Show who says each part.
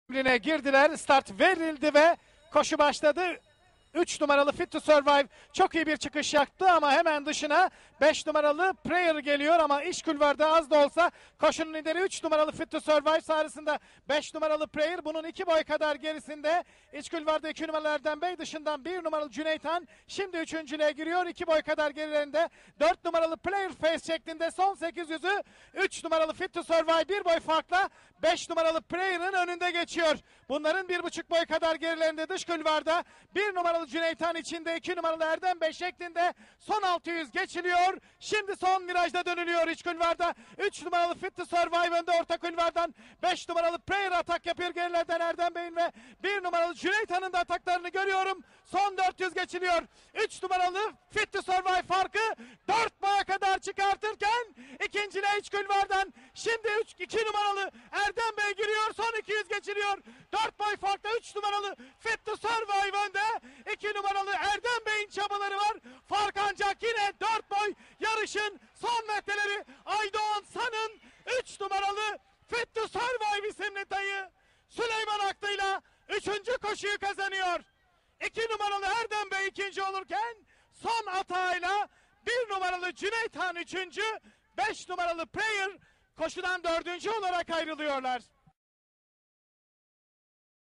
Speaker 1: Birbirine girdiler. Start verildi ve koşu başladı. 3 numaralı Fit to Survive çok iyi bir çıkış yaptı ama hemen dışına 5 numaralı Prayer geliyor ama iş kulvarda az da olsa koşunun lideri 3 numaralı Fit to Survive sonrasında 5 numaralı Prayer bunun 2 boy kadar gerisinde. İç kulvarda 2 numaralı Erdem Bey dışından 1 numaralı Cüneyt Han şimdi 3.'lüğe giriyor 2 boy kadar gerilerinde 4 numaralı Prayer Face şeklinde son 800'ü 3 numaralı Fit to Survive 1 boy farkla 5 numaralı Prayer'ın önünde geçiyor. Bunların 1.5 boy kadar gerilerinde dış kulvarda 1 numaralı Cüneyt Han içinde 2 numaralı Erdem Bey şeklinde son 600 geçiliyor. Şimdi son virajda dönülüyor iç kulvarda. 3 numaralı Fit to Survive önde orta kulvardan. 5 numaralı Prayer atak yapıyor gerilerden Erdem Bey'in ve 1 numaralı Cüneyt Han'ın da ataklarını görüyorum. Son 400 geçiliyor. 3 numaralı Fit to Survive farkı 4 boya kadar çıkartırken ikinciliğe iç kulvardan. Şimdi 2 numaralı Erdem Bey giriyor. Son 200 geçiliyor. 4 boy farkla 3 numaralı Fit to Survive önde. 2 numaralı Erdem Bey'in çabaları var. Fark ancak yine 4 boy yarışın son metreleri Aydoğan San'ın 3 numaralı Fit to Survive isimli dayı Süleyman Aklı'yla 3. koşuyu kazanıyor. 2 numaralı Erdem Bey ikinci olurken son atağıyla 1 numaralı Cüneyt Han 3. 5 numaralı Prayer koşudan 4. olarak ayrılıyorlar.